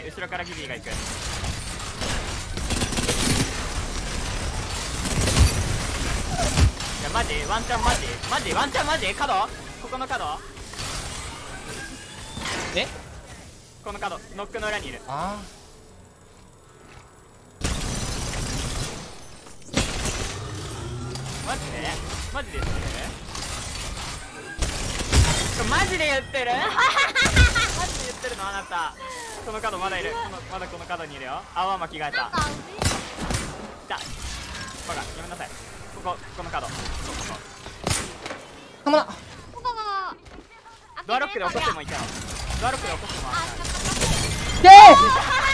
後ろからギビーが行く。いやマジワンチャンマジワンチャンマジ角ここの角えこの角ノックの裏にいる。 あマジでマジで言ってるマジで言ってるマジで言ってるのあなた。この角まだいる。まだこの角にいるよ。あわ間違えた。来たバカごめんなさい。この角こかもな。 ここがドアロックで起こしてもいいかよ。ドアロックで起こしてもで